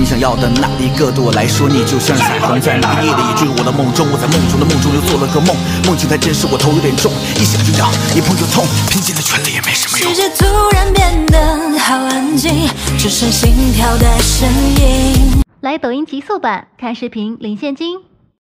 心想要的那一个，对我来说，你就像是彩虹，在那黑夜里坠入我的梦中。我在梦中的梦中又做了个梦，梦境太真实，我头有点重，一想就痒，一碰就痛，拼尽了全力也没什么用。 世界突然变得好安静，只剩心跳的声音。 来抖音极速版看视频领现金。